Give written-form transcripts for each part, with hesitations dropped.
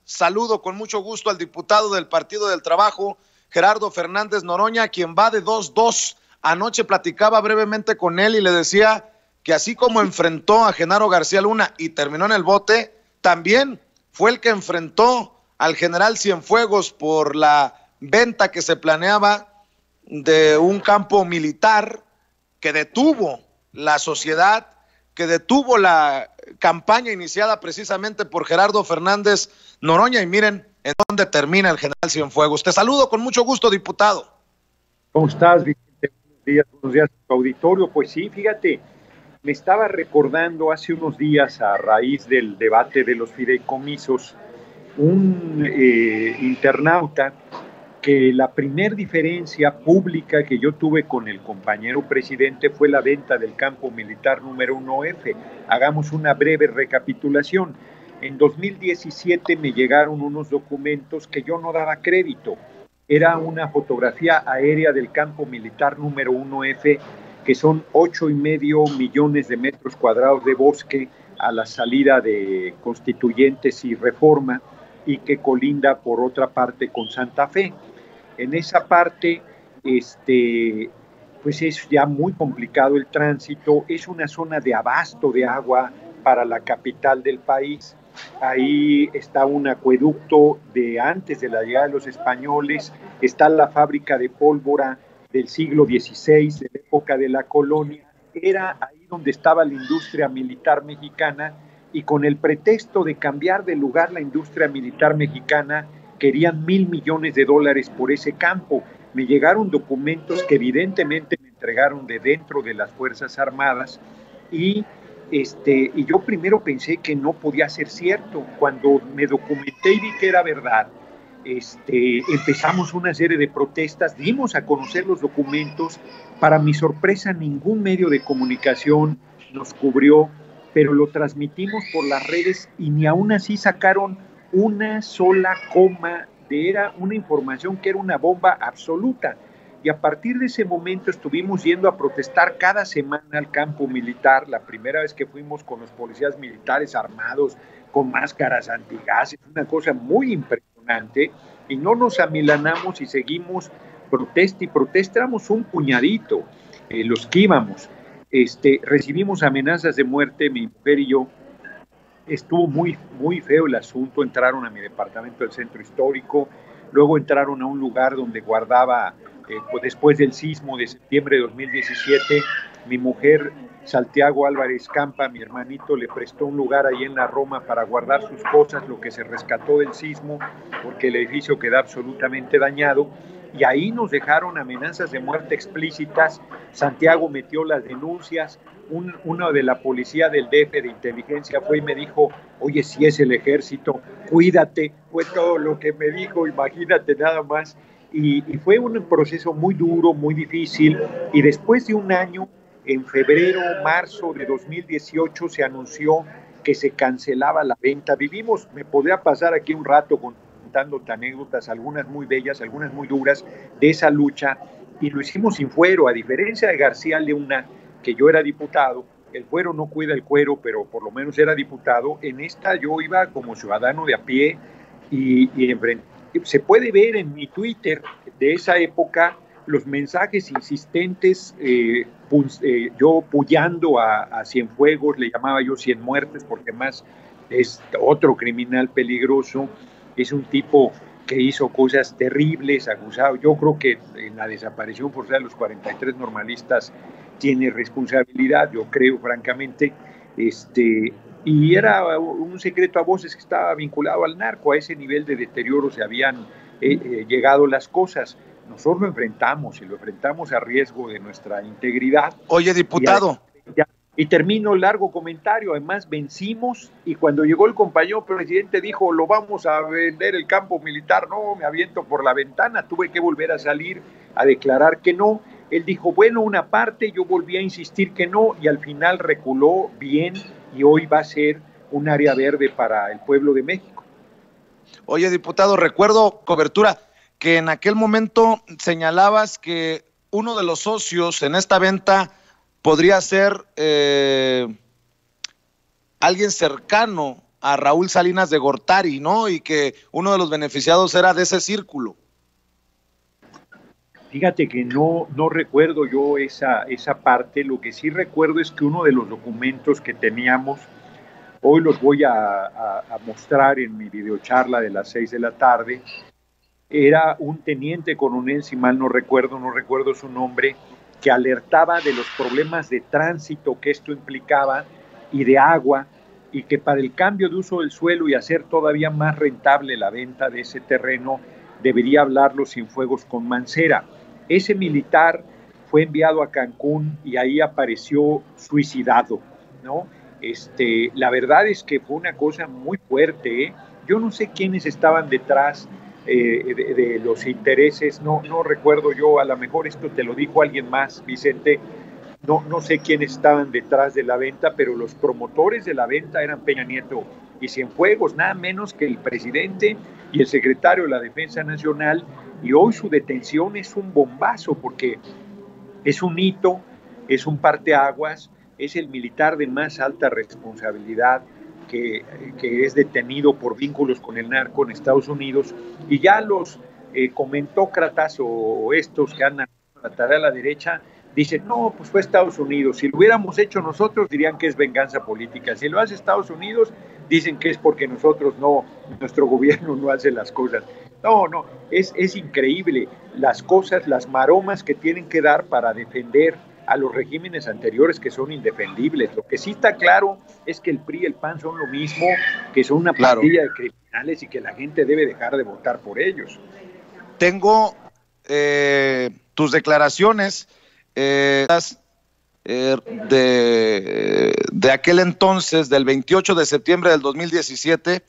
Saludo con mucho gusto al diputado del Partido del Trabajo, Gerardo Fernández Noroña, quien va de 2-2. Anoche platicaba brevemente con él y le decía que así como enfrentó a Genaro García Luna y terminó en el bote, también fue el que enfrentó al general Cienfuegos por la venta que se planeaba de un campo militar que detuvo la sociedad, que detuvo la campaña iniciada precisamente por Gerardo Fernández Noroña. Y miren en dónde termina el general Cienfuegos. Te saludo con mucho gusto, diputado. ¿Cómo estás, Vicente? Buenos días a tu auditorio. Pues sí, fíjate, me estaba recordando hace unos días, a raíz del debate de los fideicomisos, un internauta, que la primer diferencia pública que yo tuve con el compañero presidente fue la venta del campo militar número 1F. Hagamos una breve recapitulación. En 2017 me llegaron unos documentos que yo no daba crédito. Era una fotografía aérea del campo militar número 1F, que son 8,5 millones de metros cuadrados de bosque a la salida de Constituyentes y Reforma, y que colinda por otra parte con Santa Fe. En esa parte, pues es ya muy complicado el tránsito, es una zona de abasto de agua para la capital del país. Ahí está un acueducto de antes de la llegada de los españoles, está la fábrica de pólvora del siglo XVI, de la época de la colonia. Era ahí donde estaba la industria militar mexicana, y con el pretexto de cambiar de lugar la industria militar mexicana, querían $1,000 millones por ese campo. Me llegaron documentos que evidentemente me entregaron de dentro de las Fuerzas Armadas, y yo primero pensé que no podía ser cierto. Cuando me documenté y vi que era verdad, empezamos una serie de protestas, dimos a conocer los documentos. Para mi sorpresa, ningún medio de comunicación nos cubrió, pero lo transmitimos por las redes y ni aún así sacaron una sola coma era una información que era una bomba absoluta. Y a partir de ese momento estuvimos yendo a protestar cada semana al campo militar. La primera vez que fuimos con los policías militares armados, con máscaras antigases, una cosa muy impresionante, y no nos amilanamos y seguimos protesta y protesta. Éramos un puñadito los que íbamos. Recibimos amenazas de muerte, mi mujer y yo. Estuvo muy, muy feo el asunto. Entraron a mi departamento del centro histórico, luego entraron a un lugar donde guardaba, pues después del sismo de septiembre de 2017, mi mujer, Santiago Álvarez Campa, mi hermanito, le prestó un lugar ahí en la Roma para guardar sus cosas, lo que se rescató del sismo, porque el edificio quedó absolutamente dañado. Y ahí nos dejaron amenazas de muerte explícitas. Santiago metió las denuncias. Uno de la policía del DF de inteligencia fue y me dijo: oye, si es el ejército, cuídate. Fue todo lo que me dijo, imagínate nada más. Y fue un proceso muy duro, muy difícil. Y después de un año, en febrero, marzo de 2018, se anunció que se cancelaba la venta. Me podría pasar aquí un rato contando anécdotas, algunas muy bellas, algunas muy duras, de esa lucha, y lo hicimos sin fuero. A diferencia de García Luna, que yo era diputado, el fuero no cuida el cuero, pero por lo menos era diputado. En esta yo iba como ciudadano de a pie, y se puede ver en mi Twitter de esa época los mensajes insistentes, yo puyando a Cienfuegos, le llamaba yo Cien Muertes, porque más es otro criminal peligroso, es un tipo que hizo cosas terribles, acusado. Yo creo que en la desaparición forzada de los 43 normalistas tiene responsabilidad, yo creo francamente, y era un secreto a voces que estaba vinculado al narco. A ese nivel de deterioro se habían llegado las cosas. Nosotros lo enfrentamos, y lo enfrentamos a riesgo de nuestra integridad. Oye, diputado. Y termino el largo comentario. Además, vencimos, y cuando llegó el compañero presidente dijo: lo vamos a vender el campo militar. No, me aviento por la ventana. Tuve que volver a salir a declarar que no. Él dijo, bueno, una parte. Yo volví a insistir que no, y al final reculó bien, y hoy va a ser un área verde para el pueblo de México. Oye, diputado, recuerdo cobertura que en aquel momento señalabas que uno de los socios en esta venta podría ser alguien cercano a Raúl Salinas de Gortari, ¿no? Y que uno de los beneficiados era de ese círculo. Fíjate que no recuerdo yo esa parte. Lo que sí recuerdo es que uno de los documentos que teníamos, hoy los voy a mostrar en mi videocharla de las 6 de la tarde, era un teniente coronel, si mal no recuerdo su nombre, que alertaba de los problemas de tránsito que esto implicaba y de agua, y que para el cambio de uso del suelo y hacer todavía más rentable la venta de ese terreno, debería hablarlo Cienfuegos con Mancera. Ese militar fue enviado a Cancún y ahí apareció suicidado, ¿no? La verdad es que fue una cosa muy fuerte, ¿eh? Yo no sé quiénes estaban detrás de los intereses, no recuerdo yo, a lo mejor esto te lo dijo alguien más, Vicente, no sé quiénes estaban detrás de la venta, pero los promotores de la venta eran Peña Nieto y Cienfuegos, nada menos que el presidente y el secretario de la Defensa Nacional, y hoy su detención es un bombazo porque es un hito, es un parteaguas, es el militar de más alta responsabilidad que es detenido por vínculos con el narco en Estados Unidos, y ya los comentócratas o estos que andan a la tarea a la derecha dicen, no, pues fue Estados Unidos, si lo hubiéramos hecho nosotros dirían que es venganza política, si lo hace Estados Unidos dicen que es porque nosotros no, nuestro gobierno no hace las cosas. No, es increíble las cosas, las maromas que tienen que dar para defender a los regímenes anteriores que son indefendibles. Lo que sí está claro es que el PRI y el PAN son lo mismo, que son una pandilla de criminales y que la gente debe dejar de votar por ellos. Tengo tus declaraciones de aquel entonces, del 28 de septiembre del 2017,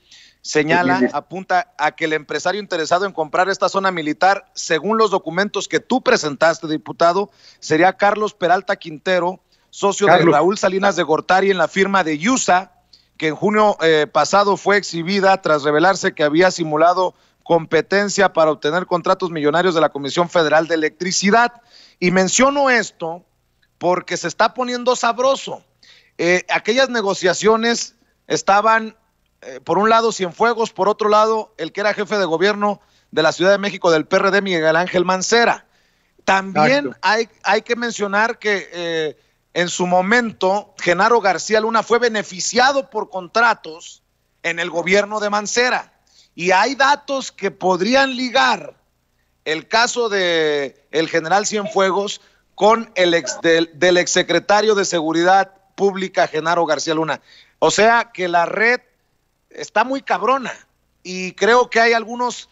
apunta a que el empresario interesado en comprar esta zona militar, según los documentos que tú presentaste, diputado, sería Carlos Peralta Quintero, socio de Raúl Salinas de Gortari en la firma de USA, que en junio pasado fue exhibida tras revelarse que había simulado competencia para obtener contratos millonarios de la Comisión Federal de Electricidad. Y menciono esto porque se está poniendo sabroso. Aquellas negociaciones estaban, por un lado Cienfuegos, por otro lado el que era jefe de gobierno de la Ciudad de México del PRD, Miguel Ángel Mancera. También hay que mencionar que en su momento Genaro García Luna fue beneficiado por contratos en el gobierno de Mancera, y hay datos que podrían ligar el caso de el general Cienfuegos con el del exsecretario de Seguridad Pública, Genaro García Luna. O sea que la red está muy cabrona, y creo que hay algunos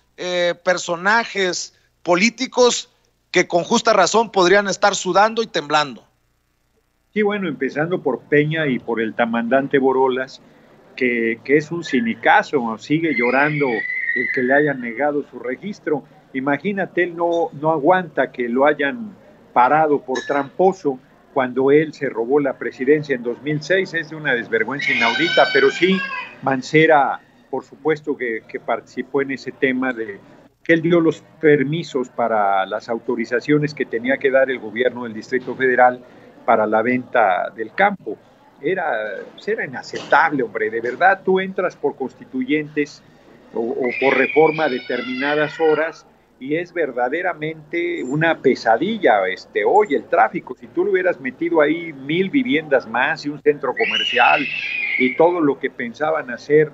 personajes políticos que con justa razón podrían estar sudando y temblando. Sí, bueno, empezando por Peña y por el tamandante Borolas, que es un sinicazo, sigue llorando el que le hayan negado su registro. Imagínate, él no aguanta que lo hayan parado por tramposo cuando él se robó la presidencia en 2006, es de una desvergüenza inaudita, pero sí, Mancera, por supuesto que participó en ese tema de que él dio los permisos para las autorizaciones que tenía que dar el gobierno del Distrito Federal para la venta del campo. Era inaceptable, hombre, de verdad, tú entras por constituyentes o por reforma a determinadas horas y es verdaderamente una pesadilla. Hoy el tráfico, si tú le hubieras metido ahí 1,000 viviendas más y un centro comercial y todo lo que pensaban hacer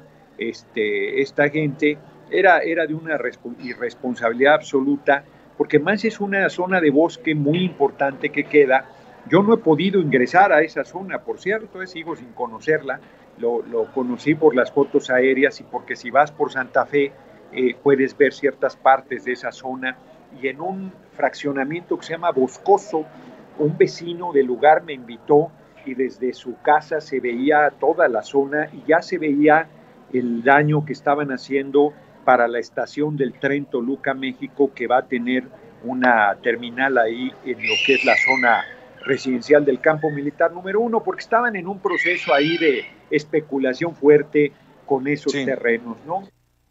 esta gente, era de una irresponsabilidad absoluta, porque más es una zona de bosque muy importante que queda. Yo no he podido ingresar a esa zona, por cierto, sigo sin conocerla, lo conocí por las fotos aéreas y porque si vas por Santa Fe puedes ver ciertas partes de esa zona, y en un fraccionamiento que se llama Boscoso, un vecino del lugar me invitó y desde su casa se veía toda la zona y ya se veía el daño que estaban haciendo para la estación del tren Toluca, México, que va a tener una terminal ahí en lo que es la zona residencial del campo militar número 1, porque estaban en un proceso ahí de especulación fuerte con esos terrenos, ¿no?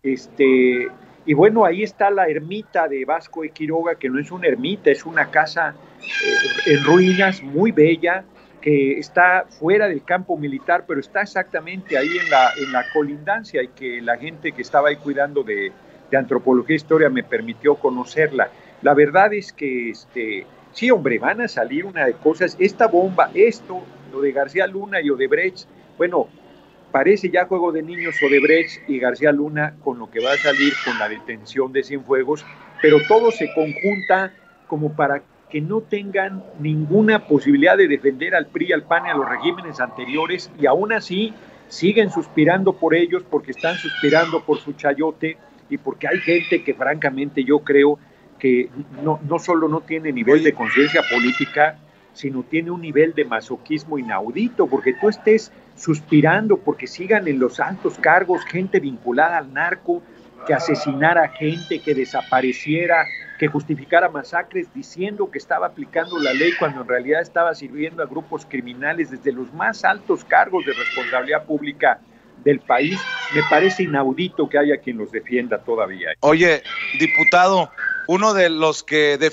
Y bueno, ahí está la ermita de Vasco de Quiroga, que no es una ermita, es una casa en ruinas, muy bella, que está fuera del campo militar, pero está exactamente ahí en la colindancia, y que la gente que estaba ahí cuidando de antropología e historia me permitió conocerla. La verdad es que sí, hombre, van a salir una de cosas. Esta bomba, lo de García Luna y Odebrecht, bueno, parece ya juego de niños Odebrecht y García Luna con lo que va a salir con la detención de Cienfuegos, pero todo se conjunta como para que no tengan ninguna posibilidad de defender al PRI, al PAN y a los regímenes anteriores, y aún así siguen suspirando por ellos, porque están suspirando por su chayote, y porque hay gente que francamente yo creo que no solo no tiene nivel de conciencia política, sino tiene un nivel de masoquismo inaudito, porque tú estés suspirando porque sigan en los altos cargos gente vinculada al narco, que asesinara gente, que desapareciera, que justificara masacres diciendo que estaba aplicando la ley cuando en realidad estaba sirviendo a grupos criminales desde los más altos cargos de responsabilidad pública del país. Me parece inaudito que haya quien los defienda todavía. Oye, diputado, uno de los que